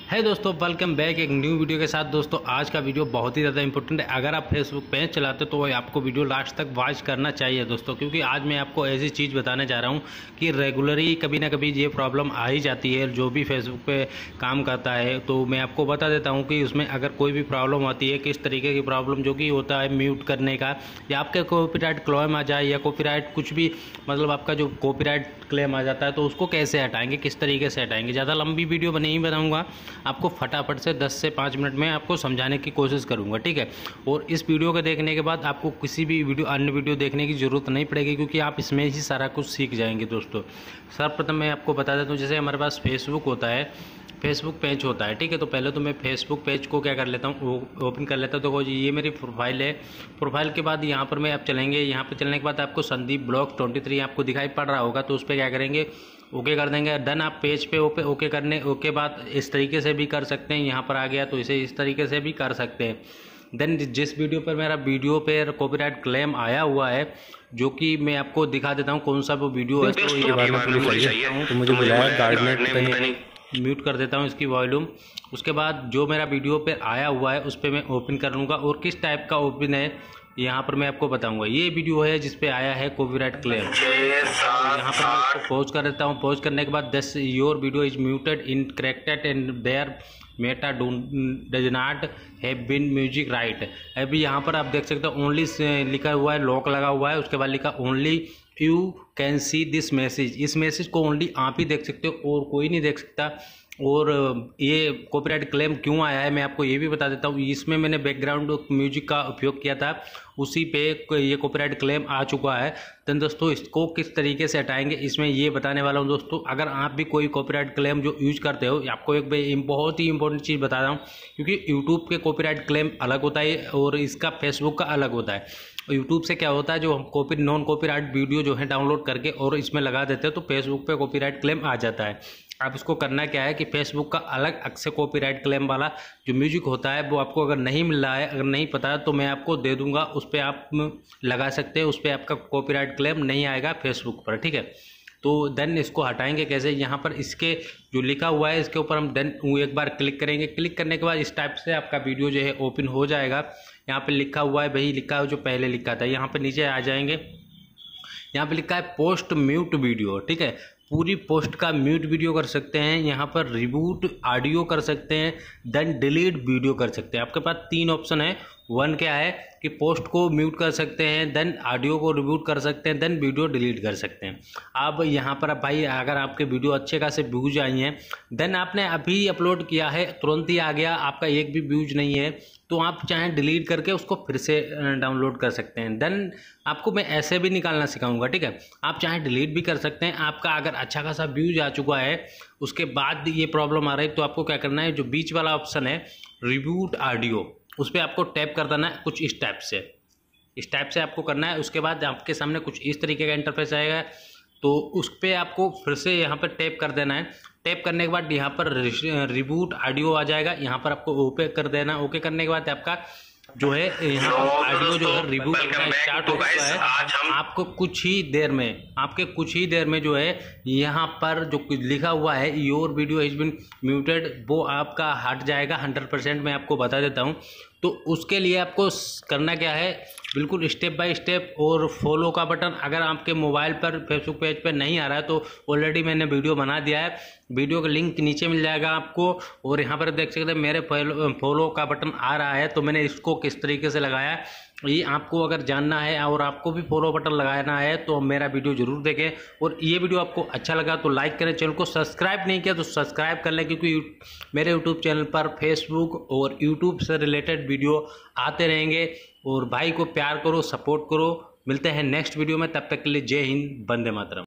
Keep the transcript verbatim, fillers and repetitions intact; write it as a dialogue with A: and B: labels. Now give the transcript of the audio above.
A: है दोस्तों, welcome back एक न्यू वीडियो के साथ। दोस्तों आज का वीडियो बहुत ही ज़्यादा इंपॉर्टेंट है। अगर आप फेसबुक पेज चलाते हो तो आपको वीडियो लास्ट तक वॉच करना चाहिए दोस्तों, क्योंकि आज मैं आपको ऐसी चीज़ बताने जा रहा हूं कि रेगुलरली कभी ना कभी ये प्रॉब्लम आ ही जाती है। जो भी फेसबुक पे काम करता है तो मैं आपको बता देता हूँ कि उसमें अगर कोई भी प्रॉब्लम आती है, किस तरीके की प्रॉब्लम जो कि होता है म्यूट करने का, या आपके कॉपीराइट क्लेम आ जाए या कॉपीराइट कुछ भी, मतलब आपका जो कॉपीराइट क्लेम आ जाता है तो उसको कैसे हटाएंगे, किस तरीके से हटाएंगे। ज़्यादा लंबी वीडियो में नहीं बताऊँगा, आपको फटाफट से दस से पाँच मिनट में आपको समझाने की कोशिश करूंगा, ठीक है। और इस वीडियो को देखने के बाद आपको किसी भी वीडियो अन्य वीडियो देखने की ज़रूरत नहीं पड़ेगी, क्योंकि आप इसमें ही सारा कुछ सीख जाएंगे दोस्तों। सर्वप्रथम मैं आपको बता देता हूँ, जैसे हमारे पास फेसबुक होता है, फेसबुक पेज होता है, ठीक है। तो पहले तो मैं फेसबुक पेज को क्या कर लेता हूँ, ओपन कर लेता हूँ। तो ये मेरी प्रोफाइल है। प्रोफाइल के बाद यहाँ पर मैं आप चलेंगे, यहाँ पर चलने के बाद आपको संदीप ब्लॉग ट्वेंटी थ्री आपको दिखाई पड़ रहा होगा, तो उस पर क्या करेंगे, ओके कर देंगे। डन आप पेज पे ओके ओके करने ओके बाद इस तरीके से भी कर सकते हैं। यहाँ पर आ गया तो इसे इस तरीके से भी कर सकते हैं। देन जिस वीडियो पर मेरा वीडियो पे कॉपीराइट क्लेम आया हुआ है, जो कि मैं आपको दिखा देता हूँ कौन सा वो वीडियो है। तो ये बार में तो मुझे बुलाया गार्ड ने, म्यूट कर देता हूँ इसकी वॉल्यूम। उसके बाद जो मेरा वीडियो पे आया हुआ है उस पर मैं ओपन कर लूँगा, और किस टाइप का ओपन है यहाँ पर मैं आपको बताऊंगा। ये वीडियो है जिस पे आया है कॉपीराइट क्लेम। यहाँ पर मैं इसको पॉज कर देता हूँ। पॉज करने के बाद दस your video is muted in corrected and there meta does not have been music right. अभी यहाँ पर आप देख सकते हो ओनली लिखा हुआ है, लॉक लगा हुआ है। उसके बाद लिखा only you can see this message. इस मैसेज को ओनली आप ही देख सकते हो और कोई नहीं देख सकता। और ये कॉपीराइट क्लेम क्यों आया है मैं आपको ये भी बता देता हूँ। इसमें मैंने बैकग्राउंड म्यूजिक का उपयोग किया था, उसी पे ये कॉपीराइट क्लेम आ चुका है। तो दोस्तों इसको किस तरीके से हटाएंगे इसमें ये बताने वाला हूँ दोस्तों। अगर आप भी कोई कॉपीराइट क्लेम जो यूज करते हो, आपको एक बहुत ही इंपॉर्टेंट चीज़ बता रहा हूँ, क्योंकि यूट्यूब के कॉपीराइट क्लेम अलग होता है और इसका फेसबुक का अलग होता है। यूट्यूब से क्या होता है, जो हम कॉपी नॉन कॉपीराइट वीडियो जो है डाउनलोड करके और इसमें लगा देते हैं तो फेसबुक पे कॉपीराइट क्लेम आ जाता है। आप इसको करना क्या है कि फेसबुक का अलग अक्सर कॉपीराइट क्लेम वाला जो म्यूजिक होता है वो आपको अगर नहीं मिल रहा है, अगर नहीं पता है तो मैं आपको दे दूंगा, उस पर आप लगा सकते हैं। उस पर आपका कॉपीराइट क्लेम नहीं आएगा फेसबुक पर, ठीक है। तो देन इसको हटाएंगे कैसे, यहाँ पर इसके जो लिखा हुआ है इसके ऊपर हम देन एक बार क्लिक करेंगे। क्लिक करने के बाद इस टाइप से आपका वीडियो जो है ओपन हो जाएगा। यहाँ पे लिखा हुआ है, वही लिखा है जो पहले लिखा था। यहाँ पे नीचे आ जाएंगे, यहाँ पे लिखा है पोस्ट म्यूट वीडियो, ठीक है। पूरी पोस्ट का म्यूट वीडियो कर सकते हैं, यहाँ पर रिबूट ऑडियो कर सकते हैं, देन डिलीट वीडियो कर सकते हैं। आपके पास तीन ऑप्शन है। वन क्या है कि पोस्ट को म्यूट कर सकते हैं, देन ऑडियो को रिबूट कर सकते हैं, देन वीडियो डिलीट कर सकते हैं। अब यहाँ पर भाई अगर आपके वीडियो अच्छे खासे व्यूज आई हैं, देन आपने अभी अपलोड किया है, तुरंत ही आ गया, आपका एक भी व्यूज नहीं है, तो आप चाहें डिलीट करके उसको फिर से डाउनलोड कर सकते हैं। देन आपको मैं ऐसे भी निकालना सिखाऊंगा, ठीक है। आप चाहें डिलीट भी कर सकते हैं। आपका अगर अच्छा खासा व्यूज आ चुका है, उसके बाद ये प्रॉब्लम आ रही है, तो आपको क्या करना है, जो बीच वाला ऑप्शन है रिबूट ऑडियो, उस पर आपको टैप कर देना है कुछ इस टाइप से, इस टाइप से आपको करना है। उसके बाद आपके सामने कुछ इस तरीके का इंटरफेस आएगा, तो उस पर आपको फिर से यहाँ पर टैप कर देना है। टैप करने के बाद यहाँ पर रिबूट ऑडियो आ जाएगा, यहाँ पर आपको ओके कर देना। ओके करने के बाद आपका जो है यहाँ पर ऑडियो जो है रिबूट करना स्टार्ट हो चुका है। आपको कुछ ही देर में आपके कुछ ही देर में जो है यहाँ पर जो लिखा हुआ है your video has been muted, वो आपका हट जाएगा हंड्रेड परसेंट। मैं आपको बता देता हूँ। तो उसके लिए आपको करना क्या है, बिल्कुल स्टेप बाय स्टेप, और फॉलो का बटन अगर आपके मोबाइल पर फेसबुक पेज पर नहीं आ रहा है तो ऑलरेडी मैंने वीडियो बना दिया है, वीडियो का लिंक नीचे मिल जाएगा आपको। और यहाँ पर देख सकते हैं मेरे फॉलो का बटन आ रहा है, तो मैंने इसको किस तरीके से लगाया ये आपको अगर जानना है और आपको भी फॉलो बटन लगाना है तो मेरा वीडियो जरूर देखें। और ये वीडियो आपको अच्छा लगा तो लाइक करें, चैनल को सब्सक्राइब नहीं किया तो सब्सक्राइब कर लें, क्योंकि मेरे यूट्यूब चैनल पर फेसबुक और यूट्यूब से रिलेटेड वीडियो आते रहेंगे। और भाई को प्यार करो, सपोर्ट करो। मिलते हैं नेक्स्ट वीडियो में, तब तक के लिए जय हिंद, वंदे मातरम।